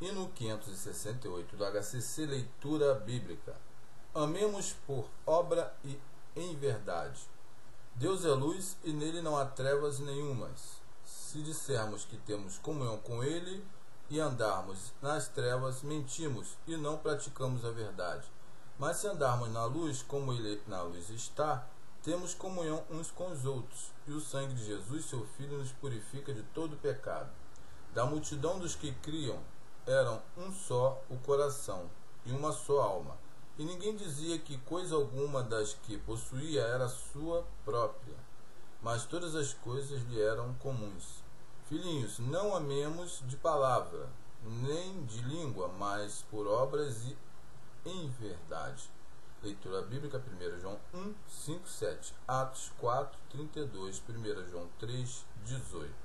Hino 568 do HCC Leitura Bíblica. Amemos por obra e em verdade. Deus é luz e nele não há trevas nenhumas. Se dissermos que temos comunhão com ele e andarmos nas trevas, mentimos e não praticamos a verdade. Mas se andarmos na luz, como ele na luz está, temos comunhão uns com os outros, e o sangue de Jesus, seu Filho, nos purifica de todo pecado. Da multidão dos que criam, eram um só o coração e uma só alma, e ninguém dizia que coisa alguma das que possuía era sua própria, mas todas as coisas lhe eram comuns. Filhinhos, não amemos de palavra, nem de língua, mas por obras e em verdade. Leitura bíblica, 1 João 1, 5, 7, Atos 4, 32, 1 João 3, 18.